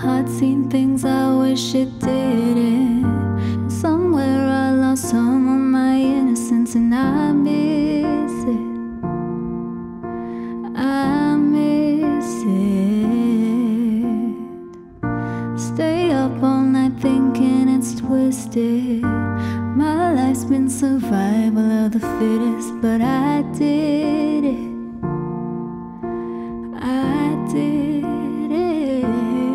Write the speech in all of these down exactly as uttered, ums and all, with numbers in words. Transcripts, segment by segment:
heart seen things I wish it didn't. Somewhere I lost some of my innocence, and I miss it. I miss it. Stay up all night thinking it's twisted. My life's been survival of the fittest, but I did it. I did it.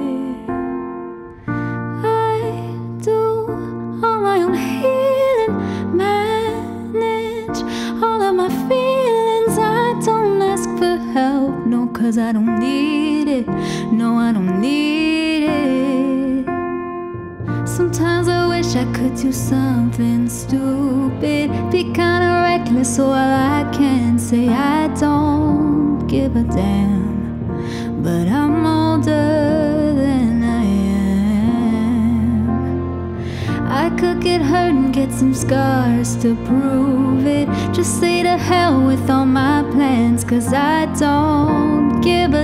I do all my own healing, manage all of my feelings. I don't ask for help, no, cause I don't need it. No, I don't need it. Sometimes I wish I could do something stupid, be kinda reckless, so all I can say I don't give a damn. But I'm older than I am. I could get hurt and get some scars to prove it. Just say to hell with all my plans, cause I don't give a